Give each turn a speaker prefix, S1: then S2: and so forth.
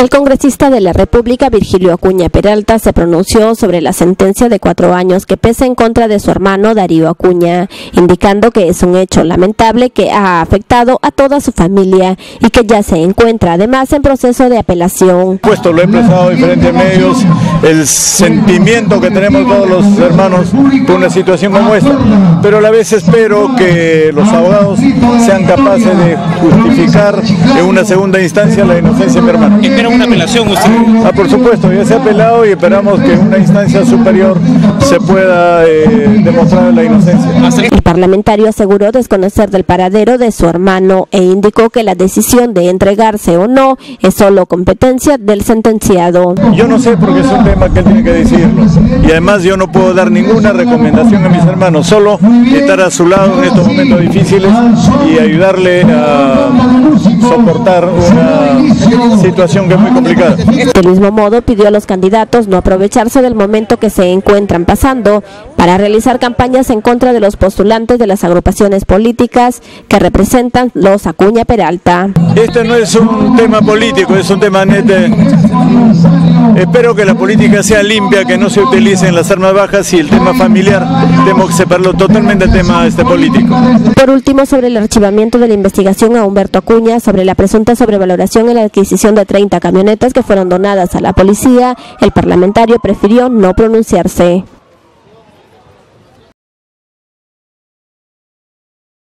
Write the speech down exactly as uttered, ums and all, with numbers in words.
S1: El congresista de la República, Virgilio Acuña Peralta, se pronunció sobre la sentencia de cuatro años que pesa en contra de su hermano Darío Acuña, indicando que es un hecho lamentable que ha afectado a toda su familia y que ya se encuentra además en proceso de apelación.
S2: Puesto, lo he expresado en diferentes medios, el sentimiento que tenemos todos los hermanos por una situación como esta, pero a la vez espero que los abogados sean capaces de justificar en una segunda instancia la inocencia de mi hermano.
S3: ¿Espera una apelación usted?
S2: Ah, por supuesto, ya se ha apelado y esperamos que en una instancia superior se pueda eh, demostrar la inocencia.
S1: El parlamentario aseguró desconocer del paradero de su hermano e indicó que la decisión de entregarse o no es solo competencia del sentenciado.
S2: Yo no sé porque es un tema que él tiene que decidirlo y además yo no puedo dar ninguna recomendación a mis hermanos, solo estar a su lado en estos momentos difíciles y ayudarle a soportar una situación que es muy complicada.
S1: Del mismo modo pidió a los candidatos no aprovecharse del momento que se encuentran pasando para realizar campañas en contra de los postulantes de las agrupaciones políticas que representan los Acuña Peralta.
S2: Este no es un tema político, es un tema neto. Espero que la política sea limpia, que no se utilicen las armas bajas y el tema familiar tenemos que separarlo totalmente del tema este político.
S1: Por último, sobre el archivamiento de la investigación a Humberto Acuña sobre la presunta sobrevaloración en la adquisición de treinta camionetas que fueron donadas a la policía, el parlamentario prefirió no pronunciarse.